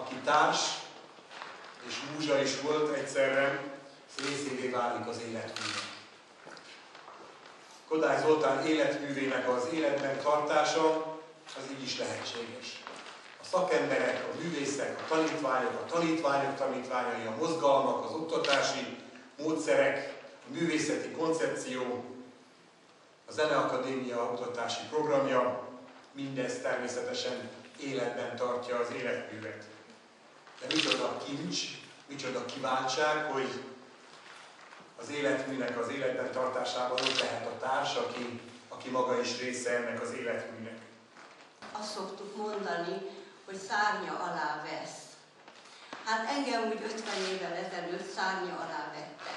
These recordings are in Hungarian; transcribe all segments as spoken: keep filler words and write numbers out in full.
aki társ és múzsa is volt egyszerre, részévé válik az életműnek. Kodály Zoltán életművének az életben tartása az így is lehetséges. A szakemberek, a művészek, a tanítványok, a tanítványok tanítványai, a mozgalmak, az oktatási módszerek, a művészeti koncepció, a Zeneakadémia oktatási programja, mindez természetesen életben tartja az életművet. De micsoda kincs, micsoda kiváltság, hogy az életműnek az életben tartásában ott lehet a társ, aki, aki maga is része ennek az életműnek. Azt szoktuk mondani, hogy szárnya alá vesz. Hát engem úgy ötven évvel ezelőtt szárnya alá vettek.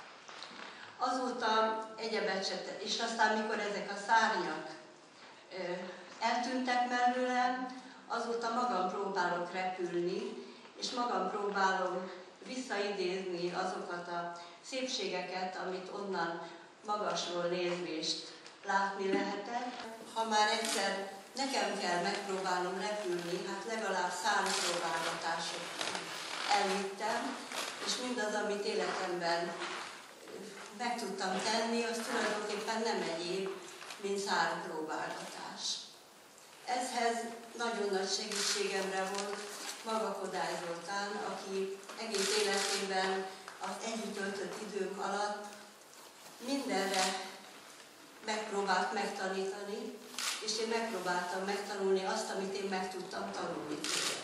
Azóta egyebet se, és aztán mikor ezek a szárnyak ö, eltűntek mellőlem, azóta magam próbálok repülni, és magam próbálom visszaidézni azokat a szépségeket, amit onnan magasról nézvést látni lehetett. Ha már egyszer nekem kell megpróbálnom repülni, hát legalább szárnypróbálgatásokra elvittem, és mindaz, amit életemben meg tudtam tenni, az tulajdonképpen nem egyéb, mint szárnypróbálgatás. Ezhez nagyon nagy segítségemre volt maga Kodály Zoltán, aki egész életében az együtt töltött idők alatt mindenre megpróbált megtanítani, és én megpróbáltam megtanulni azt, amit én meg tudtam tanulni tőle.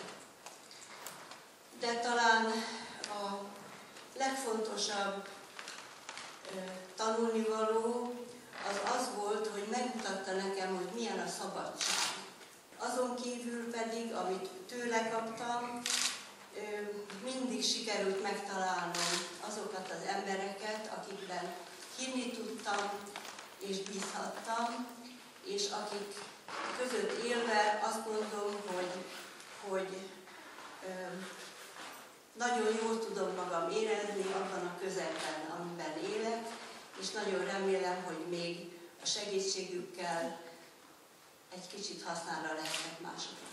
De talán a legfontosabb tanulnivaló az az volt, hogy megmutatta nekem, hogy milyen a szabadság. Azon kívül pedig, amit tőle kaptam, mindig sikerült megtalálnom azokat az embereket, akikben hinni tudtam és bízhattam, és akik között élve azt mondom, hogy, hogy nagyon jól tudom magam érezni abban a közegben, amiben élek, és nagyon remélem, hogy még a segítségükkel egy kicsit hasznára lehetnek másoknak.